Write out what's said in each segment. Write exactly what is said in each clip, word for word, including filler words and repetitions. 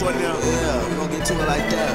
short now. Yeah, we gon' get to it like that.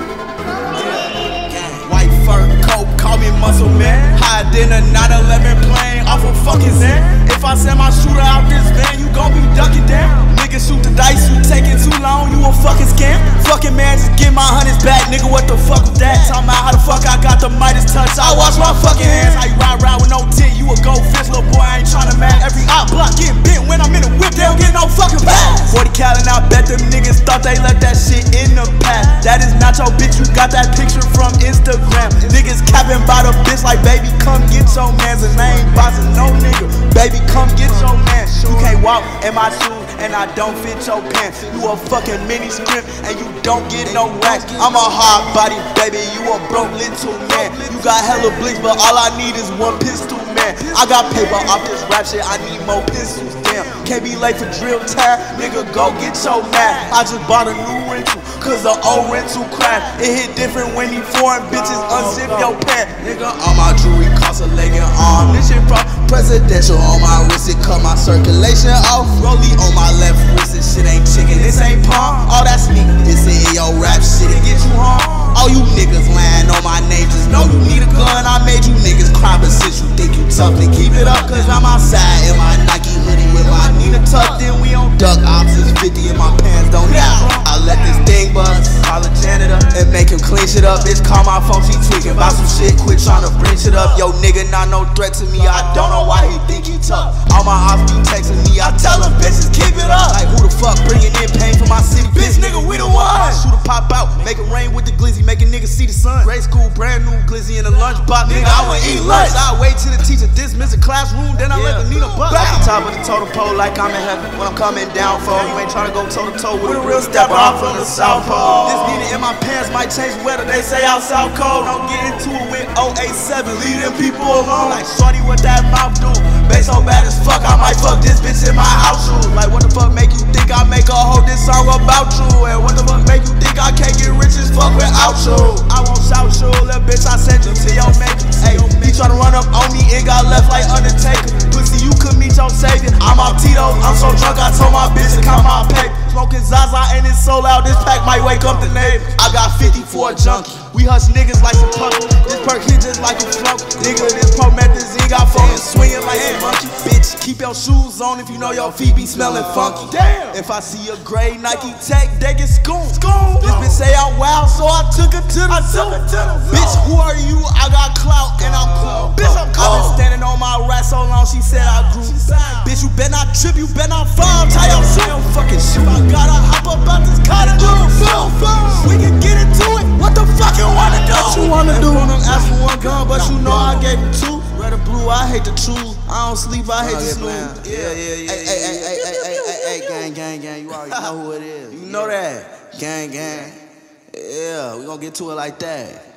Yeah. Gang. White fur coat, call me muscle man. Higher than a nine eleven plane off a fucking Zen. If I send my shooter out this van, you gon' be ducking down. Niggas shoot the dice, you taking too long, you a fucking scam. Fucking man, just get my hundreds back, nigga. What the fuck was that? Talking about how the fuck I got the Midas touch. I wash my fucking hands. How you ride ride with no tint? You a goldfish, little boy. I ain't tryna match. Every op block getting bent when I'm in the whip. They don't get no fucking pass. forty cal and I bet them niggas thought they left that shit in the past. That is not your bitch. You got that picture from Instagram. Niggas capping by the bitch like, baby, come get your mans. And I ain't bossing no nigga. Baby, come get your man. You can't walk in my shoes and I don't fit your pants. You a fucking mini script and you don't get no racks. I'm a hard body, baby. You a broke little man. You got hella blinks, but all I need is one pistol, man. I got paper off this rap shit. I need more pistols, damn. Can't be late for drill time, nigga. Go get your mat. I just bought a new rental, cause the old rental crashed. It hit different when these foreign bitches unzip your pants, nigga. All my jewelry costs a leg and arm. This shit from presidential on my wrist. It cut my circulation off. Rollie on my left wrist. This shit ain't chicken, this ain't palm. All that sneak, this in your rap shit, it get you harm. All you niggas lying on my name, just know you need a gun. I made you niggas cry, but since you think you tough, then keep it up. Cause I'm outside in my Nike hoodie with my Nina tucked in. We on duck ops, it's fifty in my pants, don't need I let this thing bust, call a janitor, and make him clean shit up. Bitch, call my phone, she tweaking about some shit, quit tryna bring shit up. Yo, nigga, not no threat to me, I don't know why he think he tough. All my ops be texting me, I tell them bitches keep it up. Like who the fuck bringing in pain for my city? Bitch, nigga, we the one. Shooter pop out, make it rain with the glizzy, making niggas see the sun. Grade school, brand new glizzy in the lunchbox, nigga, I wanna eat lunch. I wait till the teacher dismiss the classroom, then I let the Nina buck. At the top of the totem pole like I'm in heaven. When I'm coming down for you ain't tryna go toe to toe with a real stepper. I'm from the South Pole. This Nina in my pants might change the weather. They say out South cold. Don't get into it with oh eight seven. Leave them people alone. Like shorty, what that mouth do? Bass so bad as fuck, I might fuck this bitch in my house shoes. Like what the fuck make you think I make a whole this song about you? And what the fuck make you think I can't get rich as fuck without you? I won't shout you, little bitch. I send you to your maker. Hey, he tryna run up on me and got left like Undertaker. Pussy, you could meet your savior. I'm off Tito's. I'm so drunk, I told my bitch to count my paper. Smoking Zaza and it's so loud, this pack might wake up the neighbor. I got fifty-four junkie. We hush niggas like some punky. This perk hit just like a flunk. Nigga, this promethazine got phone swinging like a monkey. Bitch, keep your shoes on if you know your feet be smelling funky. Damn. If I see a gray Nike Tech, they get scooped. This bitch say I'm wild, so I took her to the zoo. Bitch, who are you? I got clout and I'm cool. Bitch, I'm cool. I've been standing on my rat so long, she said I grew. Bitch, you better not trip, you better not fall. Tie your shoe. Fucking shoe. I gotta hop up out this car to do a film. We can get into it. What the fuck you wanna do? What you wanna do? I'm ask for one gun, but you know I gave you two. Red or blue, I hate to choose. I don't sleep, I hate to snooze. Yeah, yeah, yeah. Hey, hey, hey, hey, hey, hey, hey, gang, gang, gang. You already know who it is. You know that. Gang, gang. Yeah, we gonna get to it like that.